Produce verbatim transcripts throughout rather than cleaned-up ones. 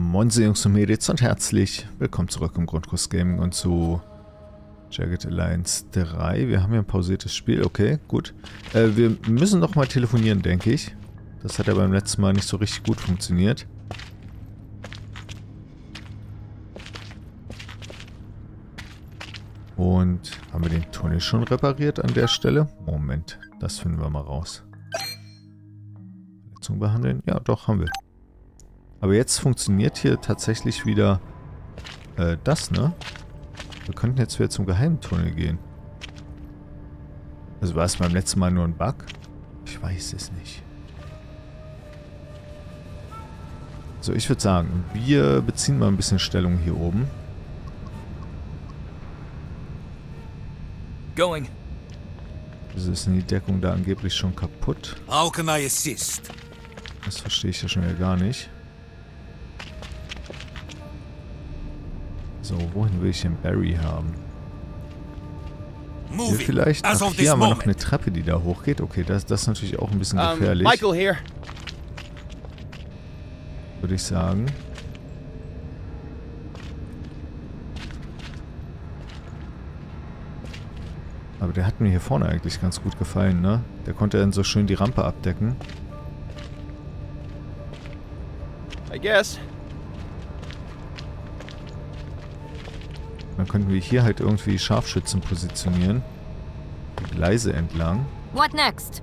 Moin Jungs und Mädels und herzlich willkommen zurück im Grundkurs Gaming und zu Jagged Alliance drei. Wir haben ja ein pausiertes Spiel, okay, gut. Äh, wir müssen noch mal telefonieren, denke ich. Das hat ja beim letzten Mal nicht so richtig gut funktioniert. Und haben wir den Tunnel schon repariert an der Stelle? Moment, das finden wir mal raus. Verletzung behandeln? Ja, doch, haben wir. Aber jetzt funktioniert hier tatsächlich wieder äh, das, ne? Wir könnten jetzt wieder zum Geheimtunnel gehen. Also war es beim letzten Mal nur ein Bug? Ich weiß es nicht. So, ich würde sagen, wir beziehen mal ein bisschen Stellung hier oben. Going. Wieso ist denn die Deckung da angeblich schon kaputt? How can I assist? Das verstehe ich ja schon wieder gar nicht. So, wohin will ich den Barry haben? Hier vielleicht? Ach, hier haben wir noch eine Treppe, die da hochgeht. Okay, das, das ist natürlich auch ein bisschen gefährlich. Um, Michael here. Würde ich sagen. Aber der hat mir hier vorne eigentlich ganz gut gefallen, ne? Der konnte dann so schön die Rampe abdecken. I guess. Dann könnten wir hier halt irgendwie Scharfschützen positionieren. Die Gleise entlang. What next?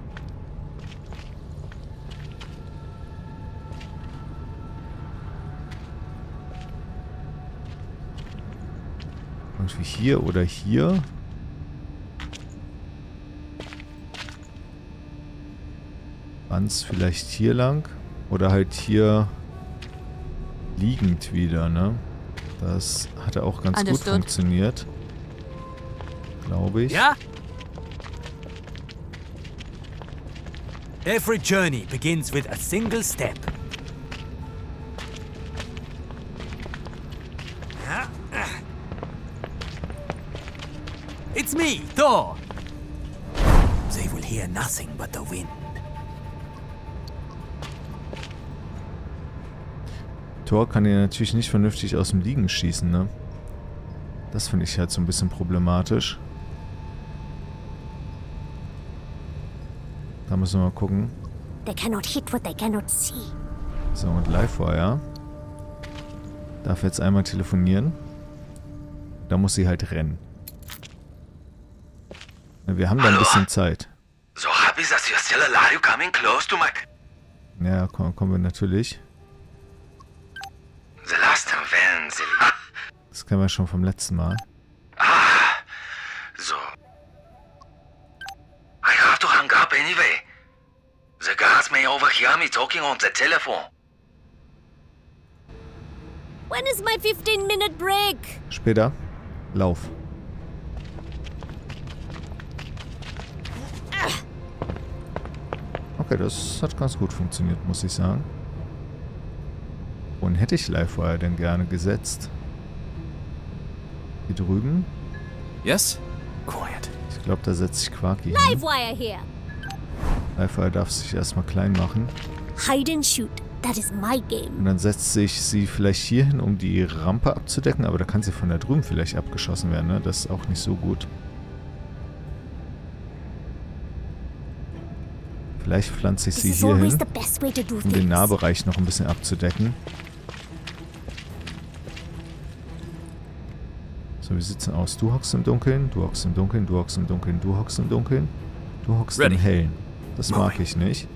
Irgendwie hier oder hier. Bands vielleicht hier lang. Oder halt hier liegend wieder, ne? Das hat auch ganz Understood. gut funktioniert. Glaube ich. Ja? Every journey begins with a single step. It's me, Thor. They will hear nothing but the wind. Thor kann ja natürlich nicht vernünftig aus dem Liegen schießen, ne? Das finde ich halt so ein bisschen problematisch. Da müssen wir mal gucken. They cannot hit what they cannot see. So, und Livewire. Darf jetzt einmal telefonieren. Da muss sie halt rennen. Ja, wir haben da ein bisschen Zeit. So happy that you're still alive, coming close to my... Ja, komm, kommen wir natürlich. The last time when the... Das kennen wir schon vom letzten Mal. Ah, so. I have to hang up anyway. The guards may overhear me talking on the telephone. When is my fifteen minute break? Später. Lauf. Okay, das hat ganz gut funktioniert, muss ich sagen. Wohin hätte ich Livewire denn gerne gesetzt? Hier drüben? Yes? Quiet. Ich glaube, da setze ich Quarky hin. Livewire here. Livewire darf sich erstmal klein machen. Hide and shoot. That is my game. Und dann setzt sich sie vielleicht hier hin, um die Rampe abzudecken. Aber da kann sie von da drüben vielleicht abgeschossen werden, ne? Das ist auch nicht so gut. Vielleicht pflanze ich sie hier hin, um den Nahbereich noch ein bisschen abzudecken. So, wie sieht's denn aus? Du hockst im Dunkeln, du hockst im Dunkeln, du hockst im Dunkeln, du hockst im Dunkeln, du hockst im Hellen. Das mag ich nicht.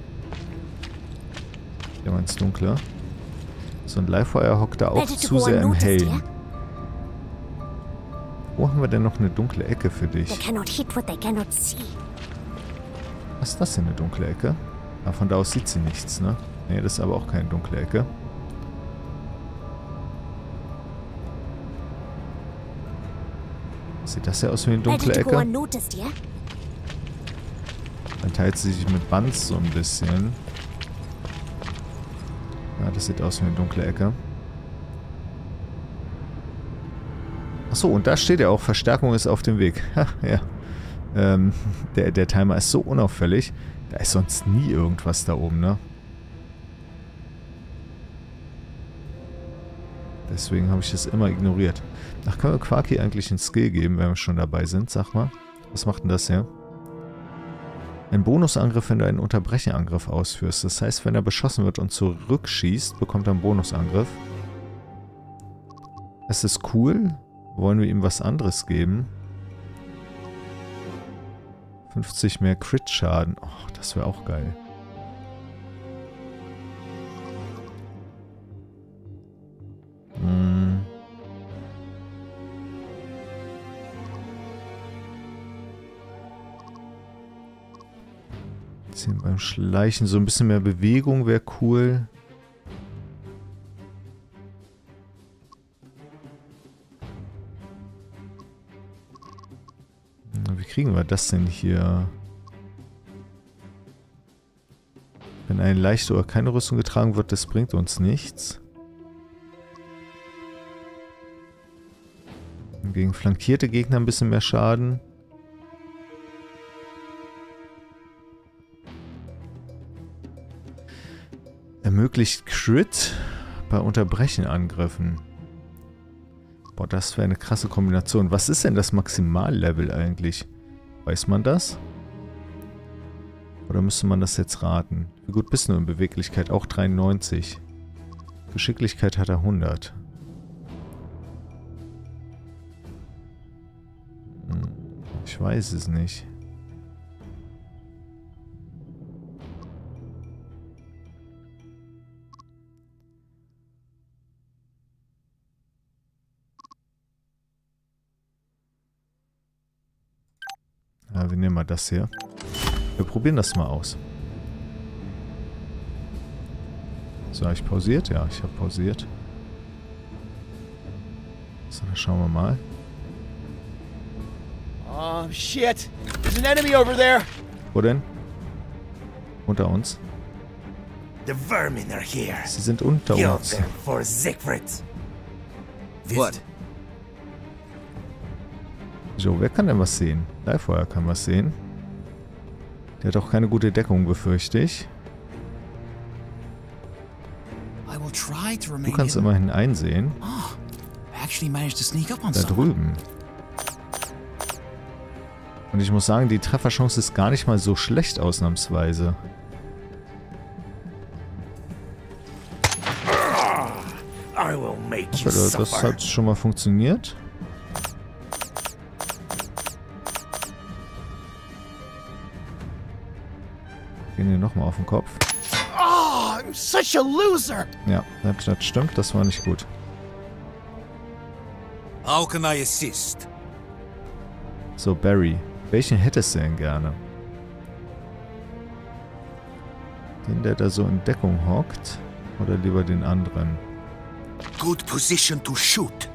Ja, mal ins Dunkle. So, ein Livewire hockt da auch zu sehr im Hellen. Wo haben wir denn noch eine dunkle Ecke für dich? Was ist das denn, eine dunkle Ecke? Ah, von da aus sieht sie nichts, ne? Ne, das ist aber auch keine dunkle Ecke. Sieht das ja aus wie eine dunkle Ecke? Dann teilt sie sich mit Bands so ein bisschen. Ja, das sieht aus wie eine dunkle Ecke. Achso, und da steht ja auch, Verstärkung ist auf dem Weg. Ha, ja. Ähm, der, der Timer ist so unauffällig. Da ist sonst nie irgendwas da oben, ne? Deswegen habe ich das immer ignoriert. Ach, können wir Quarky eigentlich einen Skill geben, wenn wir schon dabei sind? Sag mal. Was macht denn das hier? Ein Bonusangriff, wenn du einen Unterbrechenangriff ausführst. Das heißt, wenn er beschossen wird und zurückschießt, bekommt er einen Bonusangriff. Es ist cool. Wollen wir ihm was anderes geben? fünfzig mehr Crit-Schaden. Oh, das wäre auch geil. Hm. Jetzt beim Schleichen so ein bisschen mehr Bewegung wäre cool. Wie kriegen wir das denn hier? Wenn eine leichte oder keine Rüstung getragen wird, das bringt uns nichts. Gegen flankierte Gegner ein bisschen mehr Schaden. Ermöglicht Crit bei Unterbrechenangriffen. Boah, das wäre eine krasse Kombination. Was ist denn das Maximallevel eigentlich? Weiß man das? Oder müsste man das jetzt raten? Wie gut bist du in Beweglichkeit? Auch dreiundneunzig. Geschicklichkeit hat er hundert. Hm, ich weiß es nicht. Ja, wir nehmen mal das hier. Wir probieren das mal aus. So, habe ich pausiert? Ja, ich habe pausiert. So, dann schauen wir mal. Oh, shit. There's an enemy over there. Wo denn? Unter uns. The vermin are here. Sie sind unter Kill uns. them for Siegfried. What? So, wer kann denn was sehen? Leihfeuer kann was sehen. Der hat auch keine gute Deckung, befürchte ich. I will try to Du remain kannst hidden. immerhin einsehen. Oh, I actually managed to sneak up on Da someone. drüben. Und ich muss sagen, die Trefferchance ist gar nicht mal so schlecht ausnahmsweise. I will make you Okay, das suffer. hat schon mal funktioniert. Gehen wir nochmal auf den Kopf. Oh, I'm such a loser. Ja, das, das stimmt, das war nicht gut. How can I assist? So, Barry. Welchen hättest du denn gerne? Den, der da so in Deckung hockt? Oder lieber den anderen? Good position to shoot.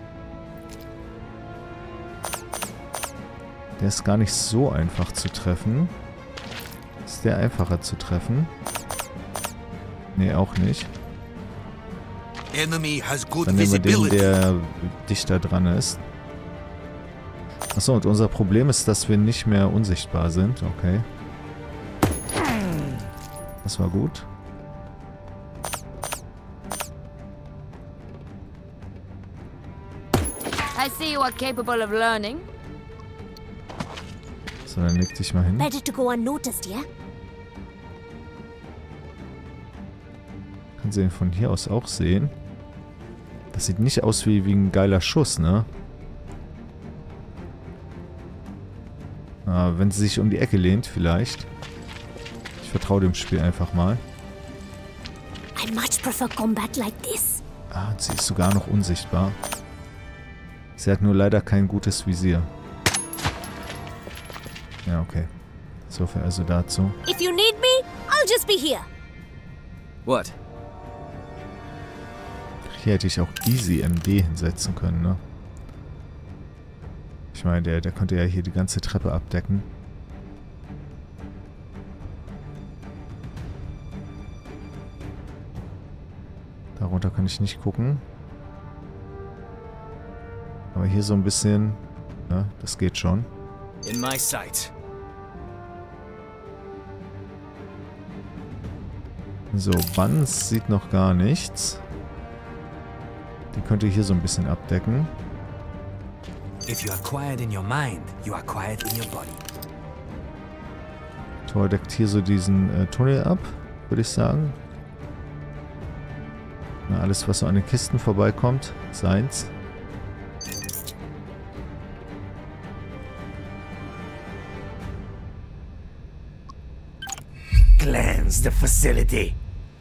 Der ist gar nicht so einfach zu treffen. Ist der einfacher zu treffen? Nee, auch nicht. Enemy has good Dann nehmen wir den, visibility. der dichter dran ist. Achso, und unser Problem ist, dass wir nicht mehr unsichtbar sind. Okay. Das war gut. I see you are capable of learning. So, dann leg dich mal hin. Better to go unnoticed, yeah? Können Sie ihn von hier aus auch sehen. Das sieht nicht aus wie, wie ein geiler Schuss, ne? Ah, wenn sie sich um die Ecke lehnt, vielleicht. Ich vertraue dem Spiel einfach mal. I much prefer combat like this. Ah, und sie ist sogar noch unsichtbar. Sie hat nur leider kein gutes Visier. Ja, okay. So viel also dazu. If you need me, I'll just be here. What? Hier hätte ich auch easy M D hinsetzen können, ne? Ich meine, der, der könnte ja hier die ganze Treppe abdecken. Darunter kann ich nicht gucken. Aber hier so ein bisschen, ja, das geht schon. In my sight. So, Buns sieht noch gar nichts. Die könnte hier so ein bisschen abdecken. If you are quiet in your mind, you are quiet in your body. Tor deckt hier so diesen äh, Tunnel ab, würde ich sagen. Na, alles, was so an den Kisten vorbeikommt, seins. Cleanse the facility.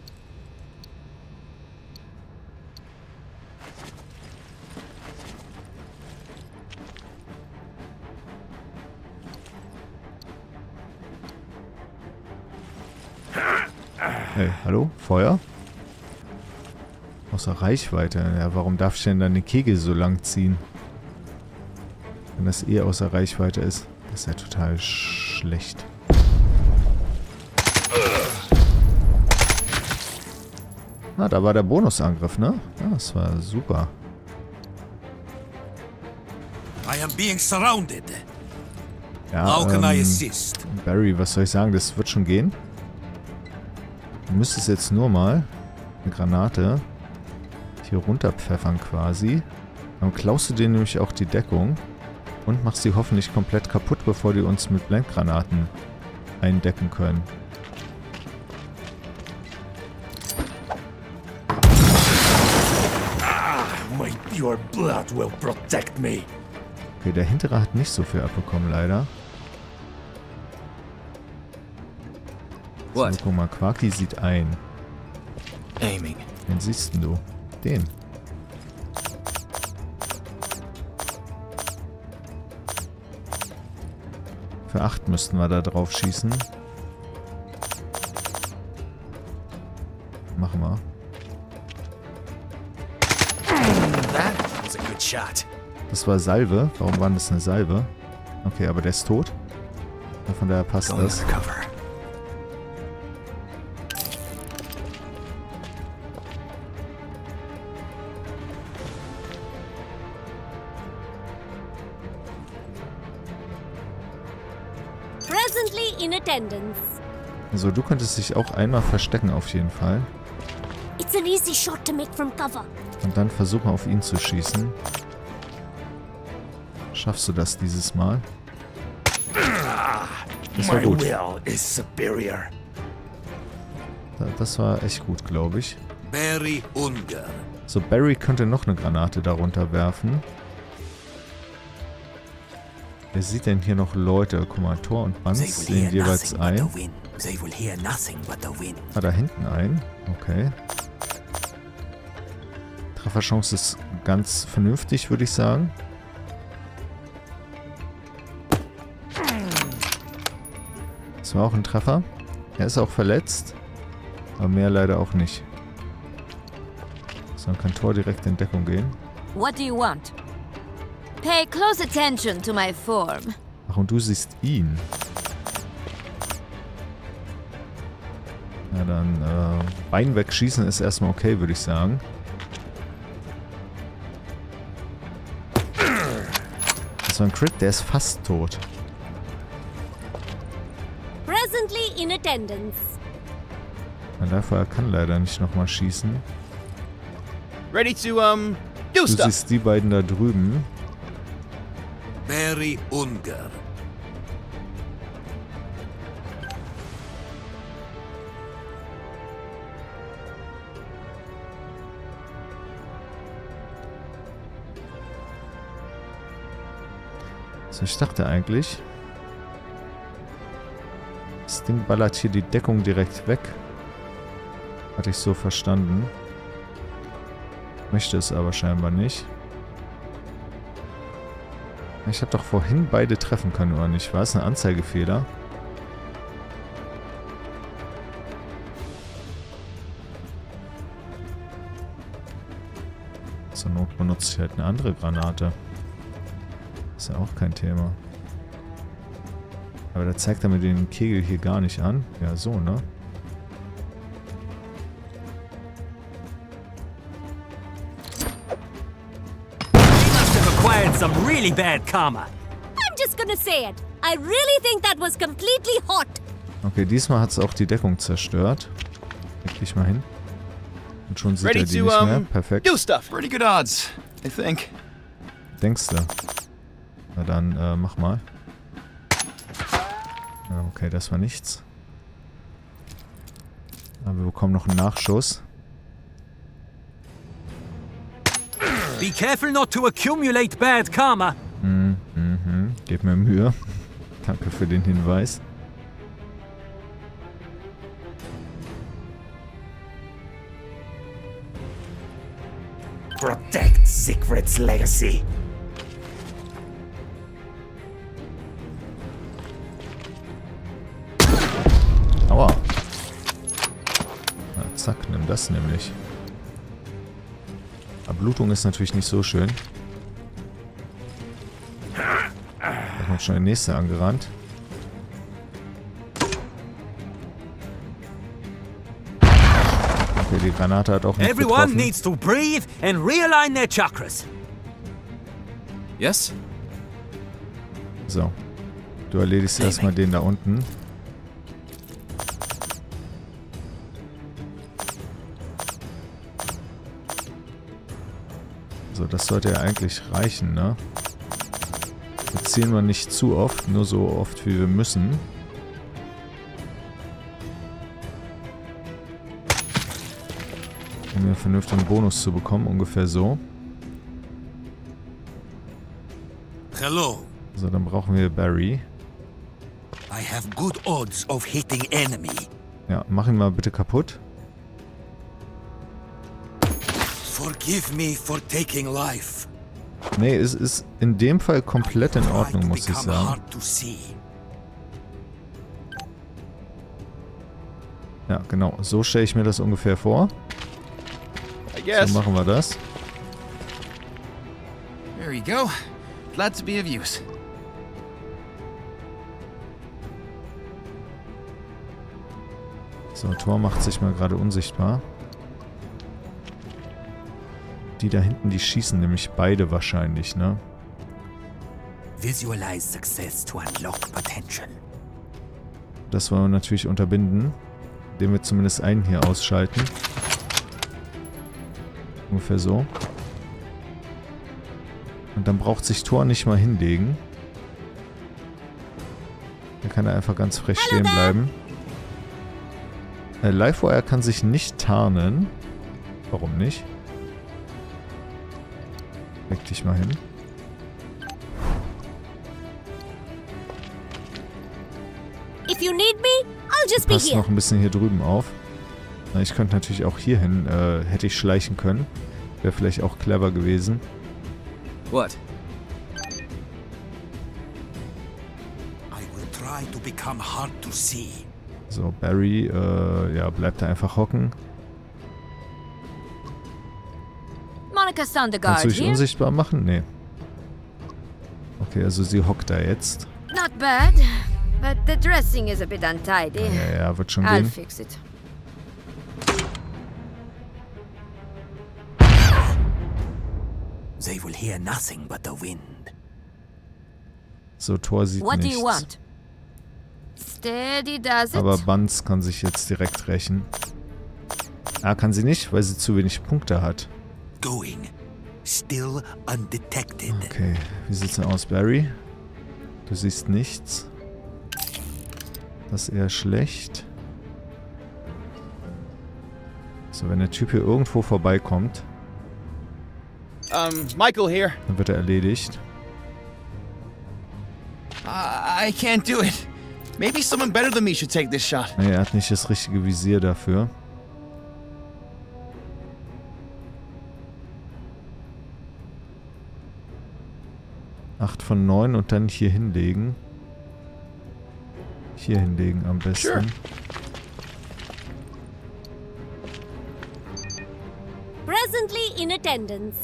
Hey, hallo? Feuer? Außer Reichweite. Ja, warum darf ich denn dann den Kegel so lang ziehen? Wenn das eh außer Reichweite ist. Das ist ja total schlecht. Ah, da war der Bonusangriff, ne? Ja, das war super. I am being surrounded. Ja, How can I ähm, assist? Barry, was soll ich sagen? Das wird schon gehen. Du müsstest jetzt nur mal eine Granate hier runterpfeffern quasi. Dann klaust du dir nämlich auch die Deckung und machst sie hoffentlich komplett kaputt, bevor die uns mit Blendgranaten eindecken können. My pure blood will protect me. Okay, der hintere hat nicht so viel abbekommen, leider. So, What? guck mal, Quarky sieht ein. Aiming. Wen siehst denn du? Den. Für acht müssten wir da drauf schießen. Machen wir. That was a good shot. Das war Salve. Warum war das eine Salve? Okay, aber der ist tot. Ja, von daher passt Going das. undercover. Presently in attendance. Also du könntest dich auch einmal verstecken auf jeden Fall. It's an easy shot to make from cover. Und dann versuchen auf ihn zu schießen. Schaffst du das dieses Mal? Das war My gut. will is superior. Da- Das war echt gut, glaube ich. Barry Unger. So, Barry könnte noch eine Granate darunter werfen. Wer sieht denn hier noch Leute? Guck mal, Tor und They Banz will sehen hear jeweils nothing but ein. the wind. They will hear nothing but the wind. Ah, da hinten ein. Okay. Trefferchance ist ganz vernünftig, würde ich sagen. Das war auch ein Treffer. Er ist auch verletzt. Aber mehr leider auch nicht. So, dann kann Tor direkt in Deckung gehen. What do you want? Pay close attention to my form. Ach, und du siehst ihn. Na dann, äh, Bein wegschießen ist erstmal okay, würde ich sagen. Das war ein Crit, der ist fast tot. Presently in attendance. Na, dafür er kann leider nicht nochmal schießen. Ready to, um, do Du stuff. siehst die beiden da drüben. Barry Unger. So, ich dachte eigentlich, das Ding ballert hier die Deckung direkt weg. Hatte ich so verstanden. Möchte es aber scheinbar nicht. Ich habe doch vorhin beide treffen können, oder nicht? War es ein Anzeigefehler? Zur Not benutze ich halt eine andere Granate. Ist ja auch kein Thema. Aber da zeigt er mir den Kegel hier gar nicht an. Ja, so, ne? Must have acquired some really bad karma. I'm just gonna say it. I really think that was completely hot. Okay, diesmal hat es auch die Deckung zerstört. Leg dich mal hin. Und schon sieht Ready er die to, nicht um, mehr. Perfekt. do stuff. Pretty good odds, I think. Denkst du? Na dann, äh, mach mal. Ja, okay, das war nichts. Aber wir bekommen noch einen Nachschuss. Be careful not to accumulate bad karma. Mhm, mhm. Gebt mir Mühe. Danke für den Hinweis. Protect Siegfried's legacy. Aua. Na, zack, nimm das nämlich. Aber Blutung ist natürlich nicht so schön. Da kommt schon der nächste angerannt. Okay, die Granate hat auch nicht Everyone getroffen. needs to breathe and realign their chakras. Yes? So. Du erledigst erstmal den da unten. So, das sollte ja eigentlich reichen, ne? Jetzt ziehen wir nicht zu oft, nur so oft wie wir müssen. Um einen vernünftigen Bonus zu bekommen, ungefähr so. Hello. So, dann brauchen wir Barry. I have good odds of hitting enemy. Ja, mach ihn mal bitte kaputt. Forgive me for taking life. Nee, es ist in dem Fall komplett in Ordnung, muss ich sagen. Hard to see. Ja, genau. So stelle ich mir das ungefähr vor. I guess. So machen wir das. There you go. Glad to be of use. So, Thor macht sich mal gerade unsichtbar. Die da hinten, die schießen nämlich beide wahrscheinlich, ne? Visualize success to unlock potential. Das wollen wir natürlich unterbinden, indem wir zumindest einen hier ausschalten. Ungefähr so. Und dann braucht sich Thor nicht mal hinlegen. Dann kann er einfach ganz frech stehen bleiben. Äh, Livewire kann sich nicht tarnen. Warum nicht? Leg dich mal hin. If you need me, I'll just be Passt here. noch ein bisschen hier drüben auf. Na, ich könnte natürlich auch hier hin, äh, hätte ich schleichen können. Wäre vielleicht auch clever gewesen. What? I will try to become hard to see. So, Barry, äh, ja, bleibt da einfach hocken. Monica Kannst du Sondergaard dich here. unsichtbar machen? Nee. Okay, also sie hockt da jetzt. Not bad, but the dressing is a bit untidy. Ja, ja, wird schon I'll gehen. fix it. They will hear nothing but the wind. So, Thor sieht What do nichts. you want? Steady does it. Aber Buns kann sich jetzt direkt rächen. Ah, kann sie nicht, weil sie zu wenig Punkte hat. Going. Still undetected. Okay, wie sieht's denn aus, Barry? Du siehst nichts. Das ist eher schlecht. So, wenn der Typ hier irgendwo vorbeikommt, Um, Michael here. dann wird er erledigt. I, I can't do it. Maybe someone better than me should take this shot. Nee, er hat nicht das richtige Visier dafür. Acht von neun und dann hier hinlegen. Hier hinlegen am besten. Sure. Presently in attendance.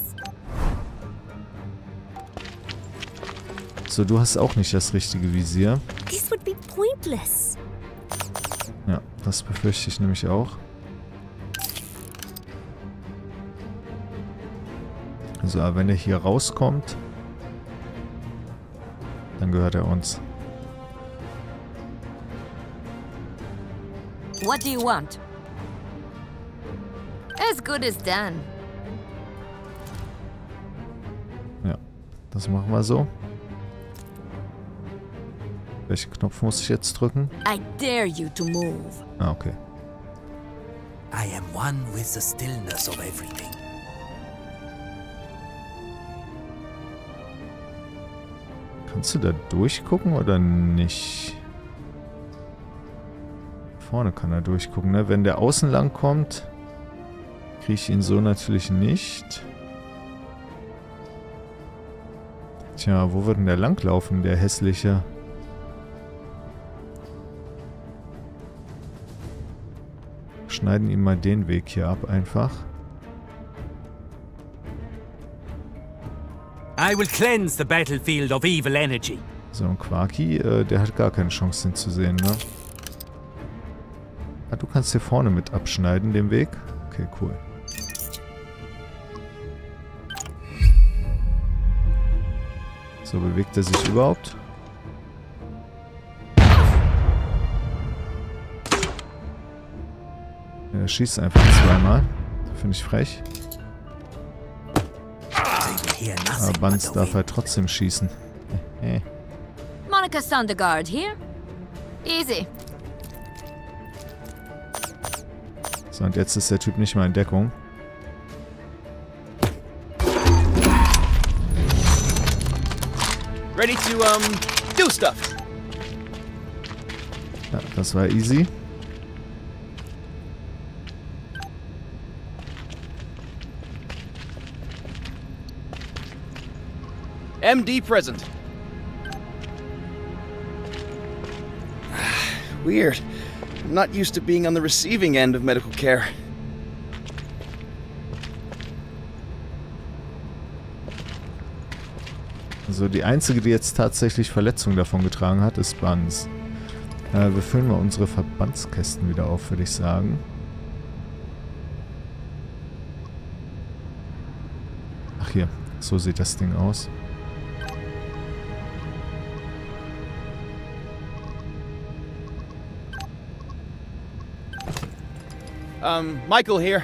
So, du hast auch nicht das richtige Visier. This would be pointless. Ja, das befürchte ich nämlich auch. So, aber wenn er hier rauskommt, dann gehört er uns. What do you want? As good as done. Ja, das machen wir so. Welchen Knopf muss ich jetzt drücken? I dare you to move. Ah, okay. I am one with the stillness of everything. Kannst du da durchgucken oder nicht? Vorne kann er durchgucken, ne? Wenn der außen lang kommt, kriege ich ihn so natürlich nicht. Tja, wo wird denn der langlaufen, der hässliche? Schneiden ihm mal den Weg hier ab, einfach. I will cleanse the battlefield of evil energy. So, und Quarky, äh, der hat gar keine Chance hinzusehen, ne? Ah, du kannst hier vorne mit abschneiden, den Weg. Okay, cool. So, bewegt er sich überhaupt? Er schießt einfach zweimal. Finde ich frech. Aber Banz darf halt trotzdem schießen. Monica Sondergaard here. Easy. So, und jetzt ist der Typ nicht mal in Deckung. Ready to, um, do stuff. Ja, das war easy. M D present. Weird. I'm not used to being on the receiving end of medical care. Also die einzige, die jetzt tatsächlich Verletzungen davon getragen hat, ist Banz. Äh, wir füllen mal unsere Verbandskästen wieder auf, würde ich sagen. Ach hier, so sieht das Ding aus. Um, Michael here.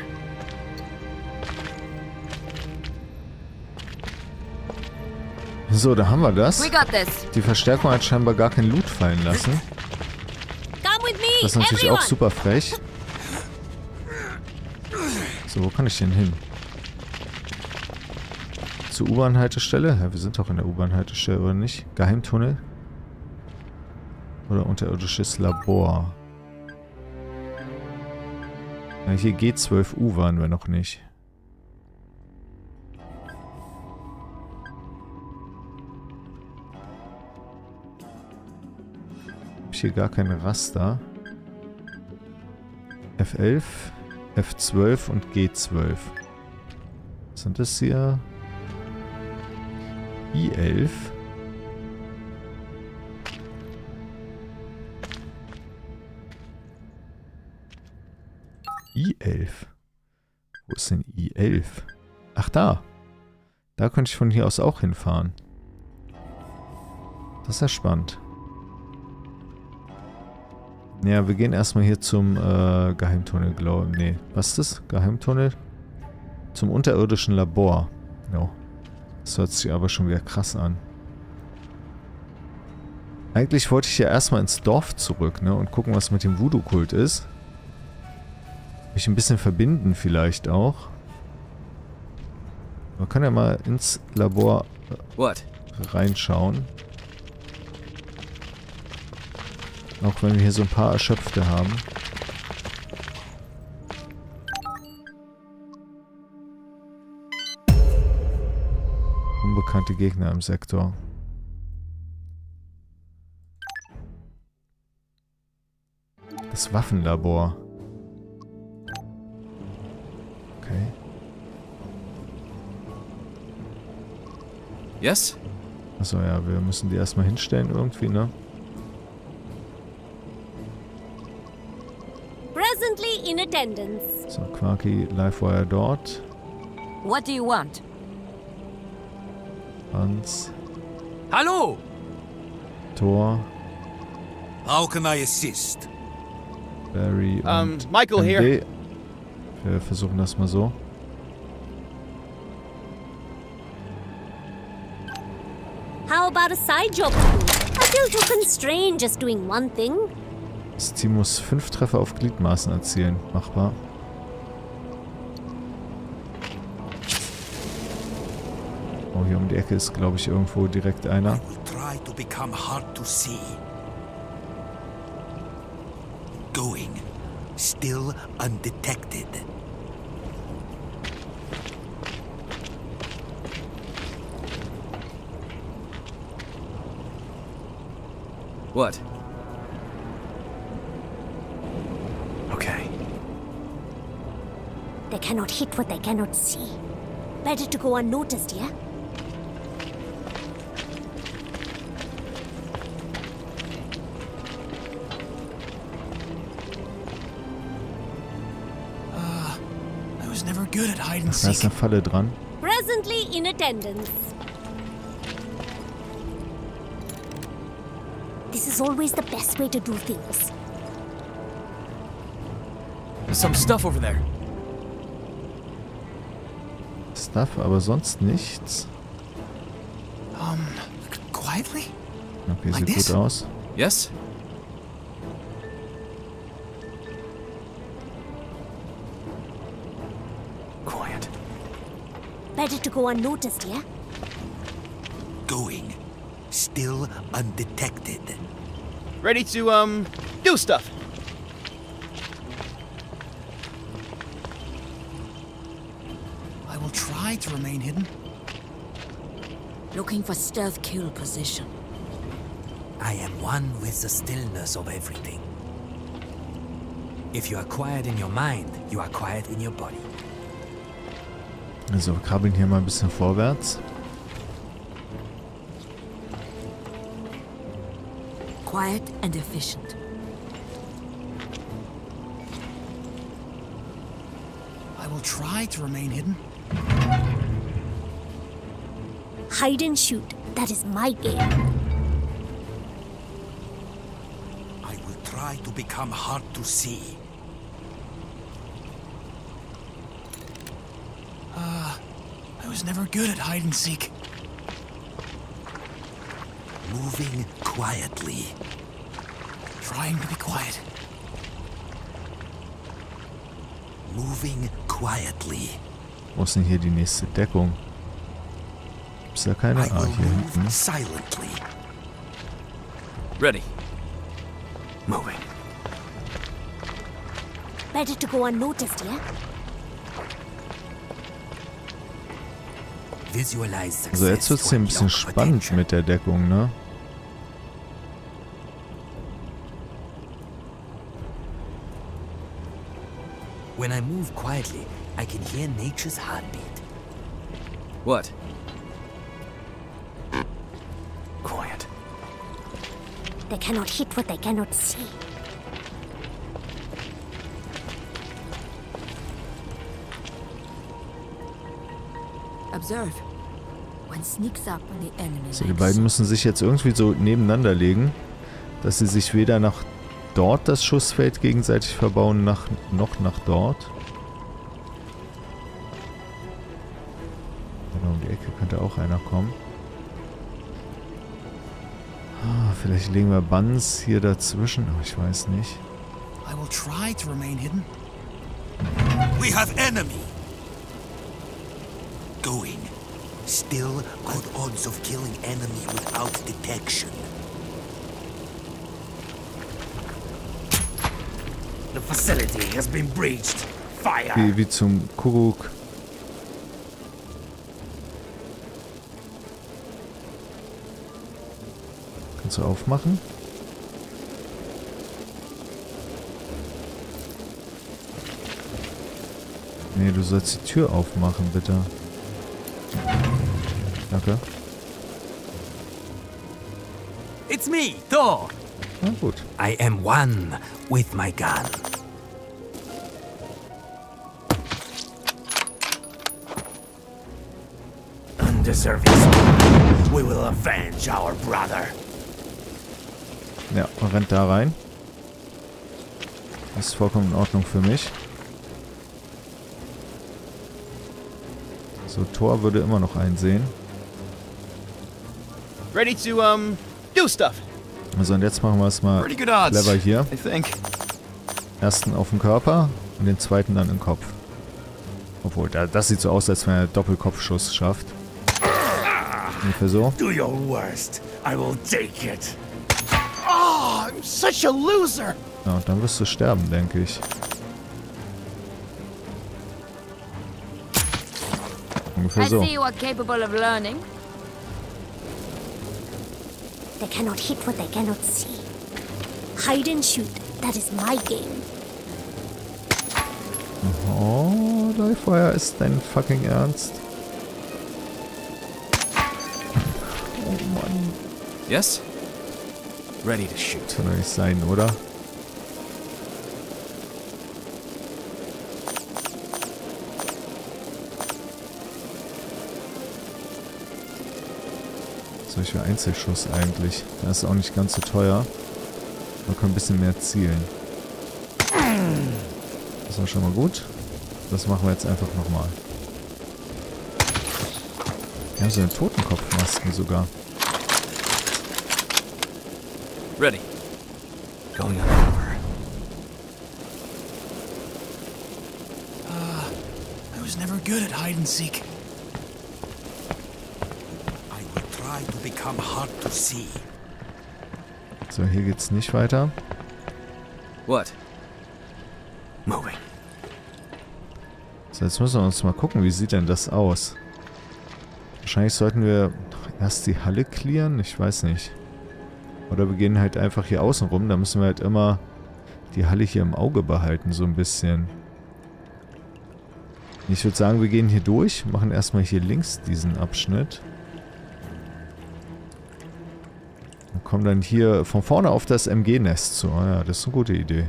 So, da haben wir das. We got this. Die Verstärkung hat scheinbar gar kein Loot fallen lassen. Come with me, Das ist natürlich everyone. auch super frech. So, wo kann ich denn hin? Zur U-Bahn-Haltestelle? Ja, wir sind doch in der U-Bahn-Haltestelle, oder nicht? Geheimtunnel? Oder unterirdisches Labor? Ja, hier G zwölf U waren wir noch nicht. Hab ich hier gar keine Raster. F elf, F zwölf und G zwölf. Sind das hier? I elf. I elf. Wo ist denn I elf? Ach, da. Da könnte ich von hier aus auch hinfahren. Das ist ja spannend. Ja, wir gehen erstmal hier zum äh, Geheimtunnel, glaube ich. Nee, was ist das? Geheimtunnel? Zum unterirdischen Labor. No. Das hört sich aber schon wieder krass an. Eigentlich wollte ich ja erstmal ins Dorf zurück, ne? Und gucken, was mit dem Voodoo-Kult ist. Mich ein bisschen verbinden vielleicht auch. Man kann ja mal ins Labor What? reinschauen. Auch wenn wir hier so ein paar Erschöpfte haben. Unbekannte Gegner im Sektor. Das Waffenlabor. Okay. Yes? Achso, ja, wir müssen die erstmal hinstellen irgendwie, ne? Presently in attendance. So, Quarky, Livewire dort. What do you want? Hans, Hallo! Thor, How can I assist? Barry Um, und Michael M D. here. Wir versuchen das mal so. How about a side job to do? I feel too constrained just doing one thing. Das Team muss fünf Treffer auf Gliedmaßen erzielen. Machbar. Oh, hier um die Ecke ist, glaube ich, irgendwo direkt einer. I will try to become hard to see. Going. Still undetected. What? Okay. They cannot hit what they cannot see. Better to go unnoticed, yeah? I was never good at hide and Da ist seek. eine Falle dran. Presently in attendance. This is always the best way to do things. Some stuff over there. Stuff, aber sonst nichts. Um, quietly? Okay, Like sieht this? gut aus. Yes? Quiet. Better to go unnoticed, yeah? Going. Still undetected. Ready to, um, do stuff. I will try to remain hidden. Looking for stealth kill position. I am one with the stillness of everything. If you are quiet in your mind, you are quiet in your body. Also, wir krabbeln hier mal ein bisschen vorwärts. Quiet and efficient. I will try to remain hidden. Hide and shoot. That is my game. I will try to become hard to see. I was never good at hide and seek. Moving quietly. Trying to be quiet. Moving quietly. Wo ist denn hier die nächste Deckung? Gibt's da keine? I Ah, will hier move hinten. silently. Ready. Moving. Better to go unnoticed, yeah? Visualize success. Also jetzt wird's hier ein bisschen spannend mit der Deckung, ne? When I move quietly, I can hear nature's heartbeat. What? Quiet. They cannot hit what they cannot see. Observe. One sneaks up on the enemy. So, die like beiden so. müssen sich jetzt irgendwie so nebeneinander legen, dass sie sich weder nach dort das Schussfeld gegenseitig verbauen, nach, noch nach dort. Genau, um die Ecke könnte auch einer kommen. Ah, vielleicht legen wir Buns hier dazwischen, aber ich weiß nicht. I will try to remain hidden. We have enemy. Going. Still good odds of killing enemy without detection. The facility has been breached. Fire! Wie, wie zum Kuckuck. Kannst du aufmachen? Nee, du sollst die Tür aufmachen, bitte. Danke. It's me, Thor. Na gut. I am one with my gun. Undeserving. We will avenge our brother. Ja, man rennt da rein. Das ist vollkommen in Ordnung für mich. So, Thor würde immer noch einsehen. Ready to, um, do stuff. Also und jetzt machen wir es mal Pretty good odds, clever hier. I think. Ersten auf den Körper und den zweiten dann im Kopf. Obwohl, da, das sieht so aus, als wenn er Doppelkopfschuss schafft. Ungefähr so. Do your worst. I will take it. Oh, I'm such a loser. Ja, und dann wirst du sterben, denke ich. Ungefähr I so. see you are capable of learning. They cannot hit what they cannot see. Hide and shoot, that is my game. Oh, Livewire ist dein fucking Ernst. Oh Mann. Yes? Ready to shoot. Das kann doch nicht sein, oder? Solche Einzelschuss eigentlich. Das ist auch nicht ganz so teuer. Man kann ein bisschen mehr zielen. Das war schon mal gut. Das machen wir jetzt einfach nochmal. Wir haben so eine Totenkopfmasken sogar. Ready. Going on over. Uh, I was never good at hide and seek. I will try to become hard to see. So, hier geht's nicht weiter. What? Moving. So, jetzt müssen wir uns mal gucken, wie sieht denn das aus? Wahrscheinlich sollten wir erst die Halle clearen, ich weiß nicht. Oder wir gehen halt einfach hier außen rum, da müssen wir halt immer die Halle hier im Auge behalten, so ein bisschen. Ich würde sagen, wir gehen hier durch, machen erstmal hier links diesen Abschnitt. Und kommen dann hier von vorne auf das M G-Nest zu. Ah ja, das ist eine gute Idee.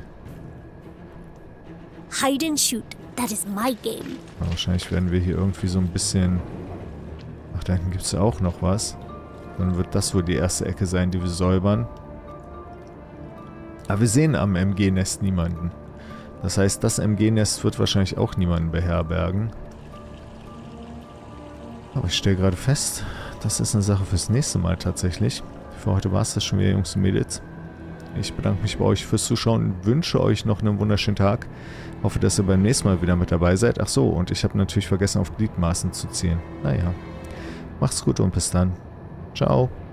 Hide and shoot, that is my game. Aber wahrscheinlich werden wir hier irgendwie so ein bisschen... Ach, da hinten gibt es ja auch noch was. Dann wird das wohl die erste Ecke sein, die wir säubern. Aber wir sehen am M G-Nest niemanden. Das heißt, das M G-Nest wird wahrscheinlich auch niemanden beherbergen. Aber ich stelle gerade fest, das ist eine Sache fürs nächste Mal tatsächlich. Für heute war es das schon wieder, Jungs und Mädels. Ich bedanke mich bei euch fürs Zuschauen und wünsche euch noch einen wunderschönen Tag. Hoffe, dass ihr beim nächsten Mal wieder mit dabei seid. Ach so, und ich habe natürlich vergessen, auf Gliedmaßen zu zielen. Naja, macht's gut und bis dann. Ciao.